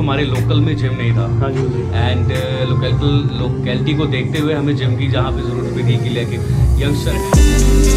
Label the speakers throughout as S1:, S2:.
S1: हमारे लोकल में जिम नहीं था।
S2: हाँ जी।
S1: एंड लोकेलिटी को देखते हुए हमें जिम की जहाँ पे ज़रूरत भी थी कि लेके यंगस्टर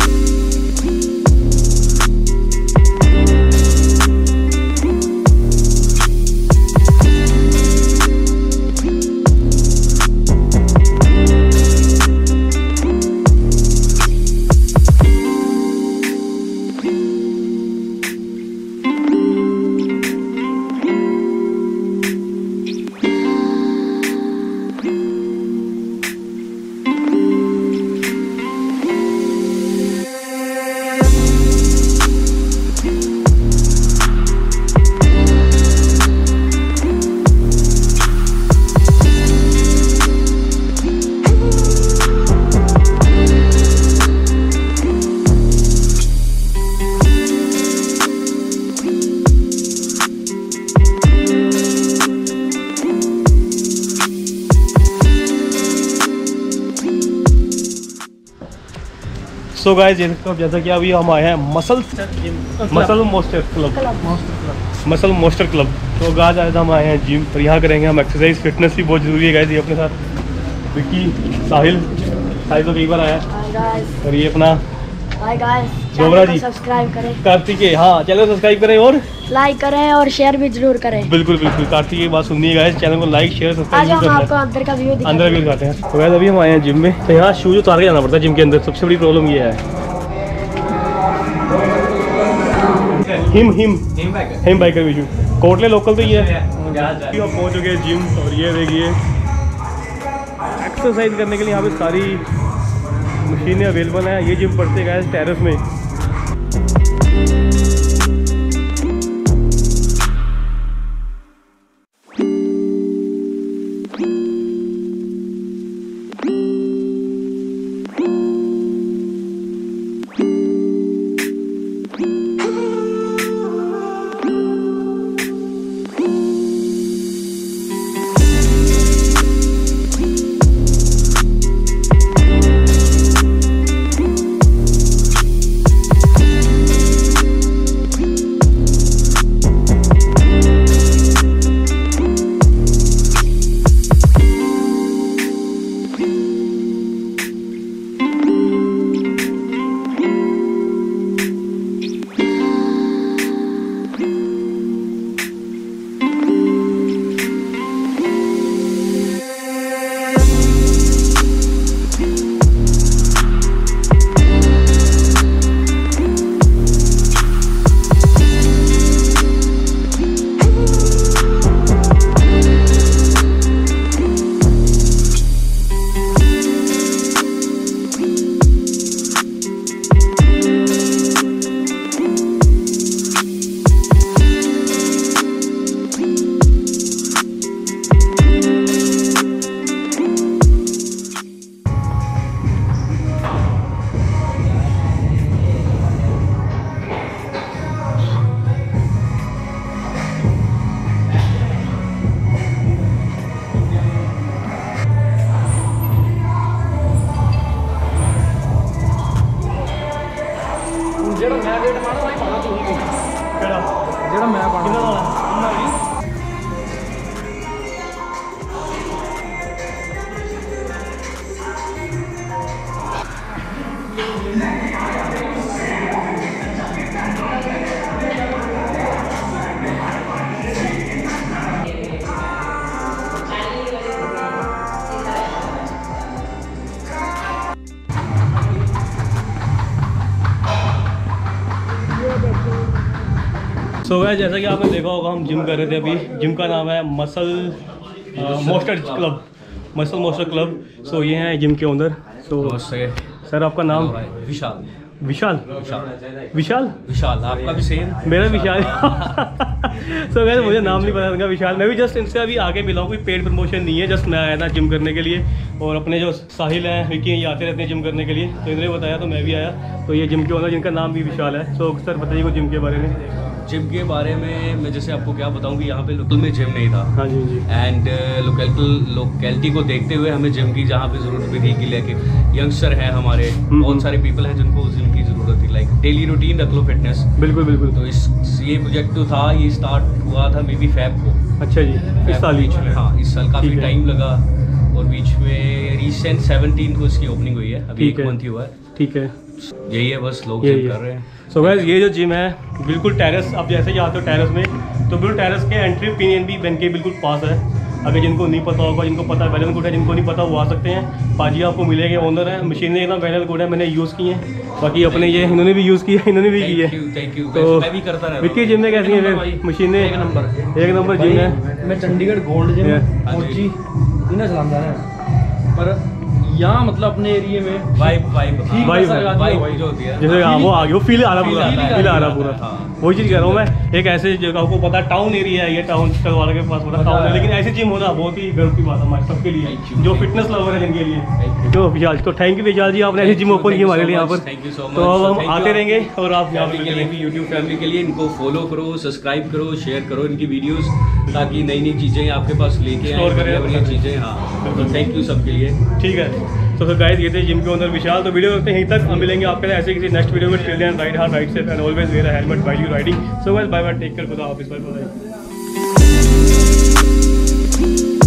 S2: सो गाइस जैसा कि अभी हम आए हैं मसल मोस्टर क्लब। तो गाइस आज हम आए हैं जिम और यहाँ करेंगे हम एक्सरसाइज। फिटनेस भी बहुत जरूरी है गाइस। ये अपने साथ विक्की, साहिल तो कई बार आया और ये अपना जोगरा जी,
S3: सब्सक्राइब करें,
S2: कार्तिकेय। हाँ, चैनल सब्सक्राइब करें और
S3: लाइक करें और शेयर भी जरूर करें।
S2: बिल्कुल कार्तिकेय की बात सुनिए गाइस, चैनल को लाइक शेयर सब्सक्राइब
S3: आज हम आपको अंदर का व्यू
S2: दिखाते हैं। तो गाइस अभी हम आए हैं जिम में। तो यहाँ शूज उतार के जाना पड़ता है जिम के अंदर। सबसे बड़ी प्रॉब्लम ये है। हिमबाइकर विशु कोटले लोकल तो ये है। हम पहुँच चुके हैं जिम और ये देखिए एक्सरसाइज करने के लिए यहाँ पे सारी मशीनें अवेलेबल हैं। ये जिम पड़ते हैं टेरेस में। सो गाइस जैसा कि आपने देखा होगा हम जिम कर रहे थे अभी। जिम का नाम है मसल मोस्टर क्लब। सो ये हैं जिम के ओनर। सो सर आपका नाम?
S1: विशाल।
S2: विशाल
S1: आपका भी सेम?
S2: मेरा विशाल। सो गाइस मुझे नाम नहीं पता था विशाल। मैं भी जस्ट इनसे अभी आगे मिला हूँ, कोई पेड प्रमोशन नहीं है। जस्ट मैं आया था जिम करने के लिए और अपने जो साहिल हैं विक्की हैं ये आते रहते हैं जिम करने के लिए, तो इन्होंने बताया तो मैं भी आया। तो ये जिम के ओनर जिनका नाम भी विशाल है। सो सर बताइए कुछ जिम के बारे में।
S1: जिम के बारे में मैं जैसे आपको क्या बताऊं कि यहाँ पे लोकल में जिम नहीं था।
S2: हाँ जी जी।
S1: एंड लोकेलिटी को देखते हुए हमें जिम की जहाँ पे ज़रूरत भी थी कि लेके यंगस्टर हैं हमारे, बहुत सारे पीपल हैं जिनको जिम की ज़रूरत थी। लाइक डेली रूटीन रख लो फिटनेस।
S2: बिल्कुल।
S1: तो ये प्रोजेक्ट जो था ये स्टार्ट हुआ था मे बी फेब को।
S2: अच्छा जी, इस साल
S1: बीच में, हाँ इस साल काफ़ी
S2: ठीक है।
S1: टाइम लगा, और बीच में रिसेंट 17 को इसकी ओपनिंग हुई है, अभी
S2: ठीक
S1: 1
S2: है।
S1: मंथ ही हुआ है।
S2: ठीक है,
S1: यही है बस, लोग
S2: यही
S1: जिम
S2: है।
S1: कर रहे हैं।
S2: सो गाइस ये जो जिम है बिल्कुल टेरेस, आप जैसे ही आते हो टेरेस में तो बिल्कुल टेरेस के एंट्री ओपिनियन भी बन के बिल्कुल पास है। अगर जिनको नहीं पता होगा, जिनको पता है वेल एंड गुड है, जिनको नहीं पता वो आ सकते हैं। पाजी आपको मिलेंगे, ओनर है, मशीनें एकदम वेल एंड गुड है, मैंने यूज़ की हैं। बाकी अपने ये इन्होंने भी यूज़ किया, इन्होंने भी की है।
S1: थैंक यू,
S2: तो
S1: मैं भी करता रहता
S2: विक्की जिम में कैसी है मशीनें?
S4: एक नंबर
S2: जिम है।
S4: मैं चंडीगढ़ गोल्ड जिम
S1: हाँ जी।
S4: कोची इन्हें चलाता है, पर यहाँ मतलब अपने एरिया में
S1: वाइब
S4: ठीक
S2: वाइब
S4: ऐसा
S2: है,
S4: लगा दिया
S1: वाइब
S4: भाई।
S1: जो होती है,
S2: जैसे हाँ, वो आ गया, वो फील आ रहा पूरा,
S1: Feel
S2: फील आ रहा
S1: आता
S2: पूरा।
S1: है, हाँ।
S2: वही चीज़ कह रहा हूँ मैं, एक ऐसे जगह आपको पता है टाउन एरिया है ये, टाउन तलवाड़ा के पास पता टाउन है, लेकिन ऐसी जिम होना बहुत ही गर्व की बात है हमारे सबके लिए,
S1: Thank you,
S2: जो
S1: thank
S2: फिटनेस लवर है जिनके लिए।
S1: Thank you।
S2: तो विशाल, तो थैंक यू विशाल जी, आपने ऐसी जिम ओपन की हमारे लिए यहाँ पर।
S1: Thank you so much.
S2: तो अब हम आते रहेंगे और आप यहाँ
S1: फैमिली
S2: पर
S1: के लिए भी, यूट्यूब फैमिली के लिए इनको फॉलो करो, सब्सक्राइब करो, शेयर करो इनकी वीडियोस, ताकि नई नई चीज़ें आपके पास लेके आए,
S2: Explore करें।
S1: बढ़िया चीज़ें। हाँ, तो थैंक यू सबके लिए।
S2: ठीक है। तो फिर गाइस ये थे जिम के ओनर विशाल। तो वीडियो करते हैं यहीं तक, हम मिलेंगे आपके लिए ऐसे किसी नेक्स्ट वीडियो में। Till then ride hard, ride safe and always wear a helmet while you riding. So guys bye bye, take care, खुदा हाफिज़, बाय बाय।